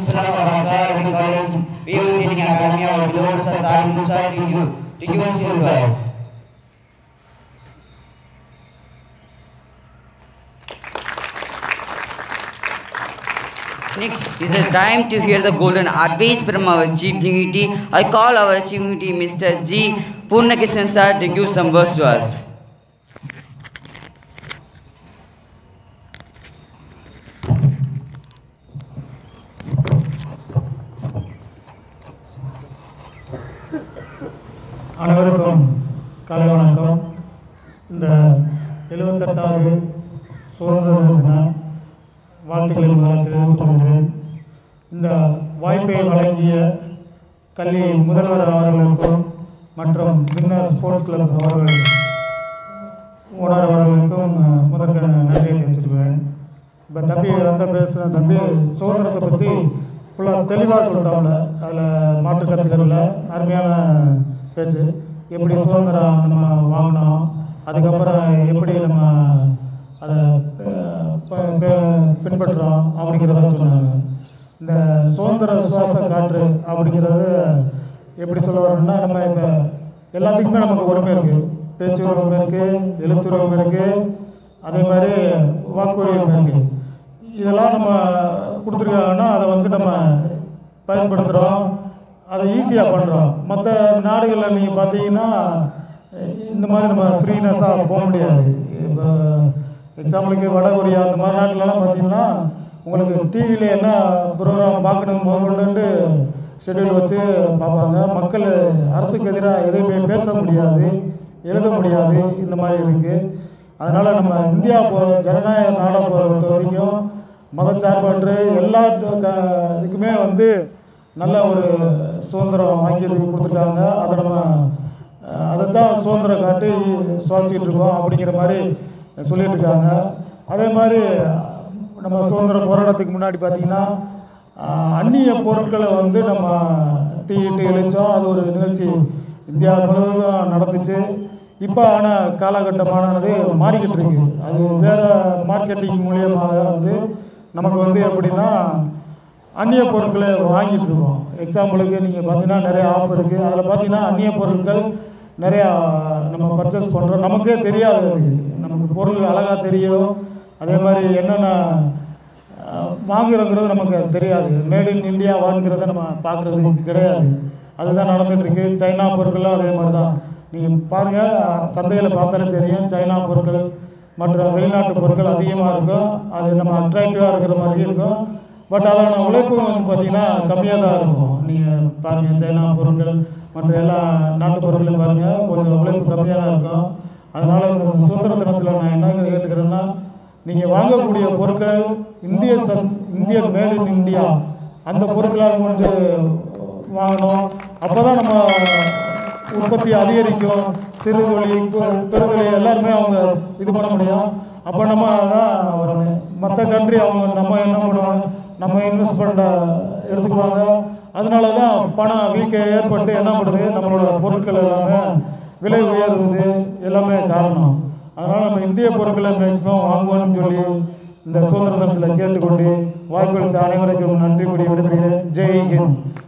principal of Bhattacharya College, Pure Training Academy, our beloved Sir Tariq Sir to you, to give us your advice. Next is a time to hear the golden advice from our Chief Dignity. I call our Chief Dignity Mr. G. Purnakishan Sir to give some words to us. அனைவருக்கும் காலை வணக்கம். இந்த 78வது சுதந்திர தின வாழ்த்துக்களை முதலில் தெரிவித்துக் கொள்கிறேன். இந்த வாய்ப்பை வழங்கிய கல்வி முதல்வர் அவர்களுக்கும் மற்றும் வின்னர் ஸ்போர்ட்ஸ் கிளப் அவர்கள் ஓனர் அவர்களுக்கும் முதற்க நன்றியை தெரிவித்துக்குவேன். இப்போ தம்பி பேசுகிற தம்பி சுதந்திரத்தை பற்றி ஃபுல்லாக தெளிவாக சொல்லிட்டாப்புல. அதில் மாற்று கருத்துக்களில் அருமையான பேச்சு. எப்படி சுதந்திரம் நம்ம வாங்கினோம், அதுக்கப்புறம் எப்படி நம்ம அதை பின்பற்றுறோம் அப்படிங்கிறத சொன்னாங்க. இந்த சுதந்திர சுவாச காற்று அப்படிங்கிறது எப்படி சொல்ல வரணும்னா, நம்ம இப்போ எல்லாத்துக்குமே நமக்கு உரிமை இருக்குது. பேச்சு உரிமை இருக்குது, எழுத்து உரிமை இருக்குது, அதே மாதிரி வாக்குரிமை இருக்குது. இதெல்லாம் நம்ம கொடுத்துருக்காங்கன்னா அதை நம்ம பயன்படுத்துகிறோம், அதை ஈஸியாக பண்ணுறோம். மற்ற நாடுகளில் நீங்கள் பார்த்தீங்கன்னா இந்த மாதிரி நம்ம ஃப்ரீனஸாக போக முடியாது. இப்போ எக்ஸாம்பிளுக்கு வடகொரியா அந்த மாதிரி நாட்டிலலாம் பார்த்தீங்கன்னா உங்களுக்கு டிவியில் என்ன ப்ரோக்ராம் பார்க்கணும் போகணுன்ட்டு ஷெட்யூல் வச்சு பார்ப்பாங்க. மக்கள் அரசுக்கு எதிராக எதுவுமே பேச முடியாது, எழுத முடியாது, இந்த மாதிரி இருக்குது. அதனால் நம்ம இந்தியா ஜனநாயக நாடாக பொறுத்த வரைக்கும் மதச்சார்பற்று எல்லா இதுக்குமே நல்ல ஒரு சுதந்திரம் வாங்கி கொடுத்துருக்காங்க. அதை தான் சுதந்திரம் காட்டி சுவாசிக்கிட்டு இருக்கோம் அப்படிங்கிற மாதிரி சொல்லிட்டு இருக்காங்க. அதே மாதிரி நம்ம சுதந்திர போராட்டத்துக்கு முன்னாடி பார்த்திங்கன்னா அந்நிய பொருட்களை நம்ம தீயிட்டு இழைச்சோம். அது ஒரு நிகழ்ச்சி இந்தியா முழுவதும் நடந்துச்சு. இப்போ ஆனால் காலகட்டமானது மாறிக்கிட்டு இருக்கு. அது வேறு மார்க்கெட்டிங் மூலியமாக நமக்கு எப்படின்னா அந்நிய பொருட்களை வாங்கிட்டு இருக்கோம். எக்ஸாம்பிளுக்கு நீங்கள் பார்த்தீங்கன்னா நிறைய ஆப் இருக்குது. அதில் பார்த்தீங்கன்னா அந்நிய பொருட்கள் நிறையா நம்ம பர்ச்சேஸ் பண்ணுறோம். நமக்கே தெரியாது, நமக்கு பொருள் அழகாக தெரியும். அதே மாதிரி என்னென்ன வாங்குறோங்கிறது நமக்கு தெரியாது. மேட் இன் இந்தியா வாங்குறத நம்ம பார்க்குறது கிடையாது. அதுதான் நடந்துகிட்ருக்கு. சைனா பொருட்களும் அதே மாதிரி தான். நீங்கள் பாருங்கள், சந்தையில் பார்த்தாலே தெரியும், சைனா பொருட்கள் மற்ற வெளிநாட்டு பொருட்கள் அதிகமாக இருக்கும். அது நம்ம அட்ராக்டிவாக இருக்கிற மாதிரி இருக்கும். பட் அதோட உழைப்பு பார்த்திங்கன்னா கம்மியாக தான் இருக்கும். நீங்கள் பாருங்கள், சைனா பொருட்கள் மற்ற எல்லா நாட்டு பொருட்களையும் பாருங்கள், கொஞ்சம் உழைப்பு கம்மியாக தான் இருக்கும். அதனால் இந்த சுதந்திர தினத்தில் நான் என்ன கேட்டுக்கிறேன்னா, நீங்கள் வாங்கக்கூடிய பொருட்கள் இந்தியன் மேட் இன் இந்தியா அந்த பொருட்களாக வாங்கணும். அப்போ தான் நம்ம உற்பத்தி அதிகரிக்கும். சிறு தொழில் பெருந்தொழில் எல்லாருமே அவங்க இது பண்ண முடியும். அப்போ நம்ம தான் வரணும். மற்ற கண்ட்ரி நம்ம என்ன பண்ணுவாங்க, நம்ம இன்வெஸ்ட்மெண்ட்டை எடுத்துக்குவாங்க. அதனால தான் பணம் வீக்க ஏற்பட்டு என்ன பண்ணுறது, நம்மளோட பொருட்கள் எல்லாமே விலை உயர்வுது எல்லாமே காரணம். அதனால் நம்ம இந்திய பொருட்களை மேக்ஸிமம் வாங்குவோம்னு சொல்லி இந்த சுதந்திர தினத்தில் கேட்டுக்கொண்டு வாய்ப்பளித்த அனைவருக்கும் நன்றி கூறி விடுபடுகிறேன். ஜெய் ஹிந்த்.